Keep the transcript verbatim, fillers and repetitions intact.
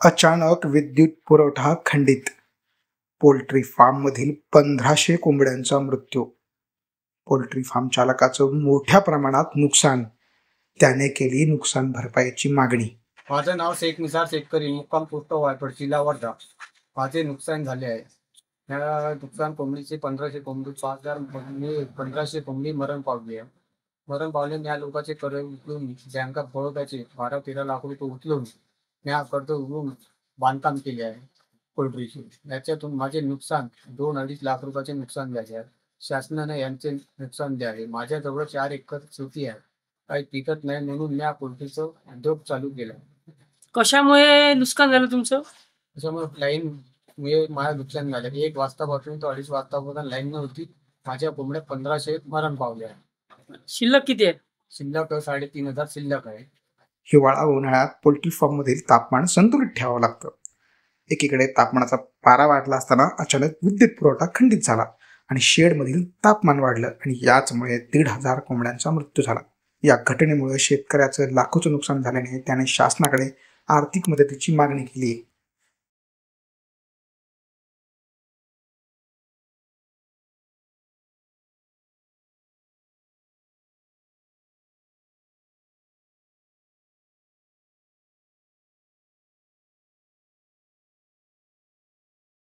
अचानक विद्युत पुरवठा खंडित. पोल्ट्री फार्ममधील पंधराशे कोंबड्यांचा मृत्यू. पोल्ट्री फार्म चालकाचं मोठ्या प्रमाणात नुकसान. त्याने केली नुकसान भरपाईची मागणी. माझं नाव शेख निसार शेतकरी, मुक्काम पोस्ट वायपड, जिल्हा वर्धा. माझे नुकसान झाले आहे. या नुकसान कोंबडीचे पंधराशे कोंबडी पाच हजार मी पंधराशे कोंबडी मरण पावली आहे. मरण पावले या लोकांचे कर्ज उचलून बँकात बडोद्याचे बारा तेरा लाख रुपये उचलून या कर्ज उचलून बांधकाम केले आहे पोल्ट्रीचे. याच्यातून माझे नुकसान दोन अडीच लाख रुपयाचे नुकसान झाले आहे. शासनाने यांचे नुकसान द्यावे. माझ्याजवळ चार एकर शेती आहे, काही पिकत नाही म्हणून मी पोल्ट्रीचं उद्योग चालू केला. कशामुळे नुकसान झालं तुमचं? त्याच्यामुळे लाईन मुळे माझं नुकसान झालं. एक वाजतापासून तो अडीच वाजतापर्यंत लाईन नव्हती. माझ्या कोंबड्या पंधराशे मरण पावल्या. शिल्लक किती आहे? शिल्लक साडेतीन हजार शिल्लक आहे. हिवाळा उन्हाळ्यात पोल्ट्री फार्ममधील तापमान संतुलित ठेवावं लागतं. एकीकडे तापमानाचा पारा वाढला असताना अचानक विद्युत पुरवठा खंडित झाला आणि शेडमधील तापमान वाढलं आणि याचमुळे दीड हजार कोंबड्यांचा मृत्यू झाला. या घटनेमुळे शेतकऱ्याचं लाखोचं नुकसान झाल्याने त्याने शासनाकडे आर्थिक मदतीची मागणी केली.